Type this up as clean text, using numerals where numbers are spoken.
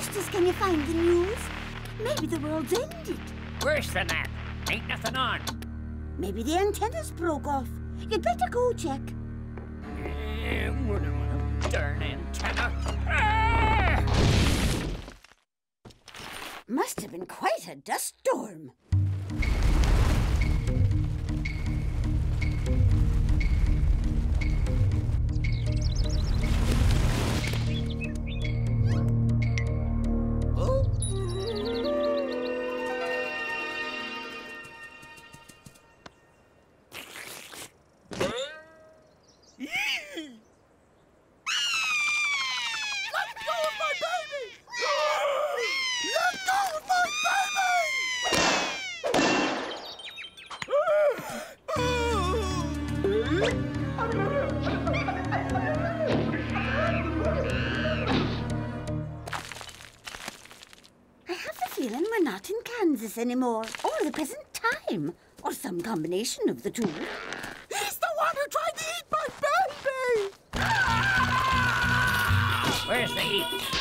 posters can you find the news? Maybe the world's ended. Worse than that. Ain't nothing on. Maybe the antennas broke off. You'd better go check. Darn antenna. Ah! Must have been quite a dust storm. I have the feeling we're not in Kansas anymore, or the present time, or some combination of the two. He's the one who tried to eat my baby! Where's the heat?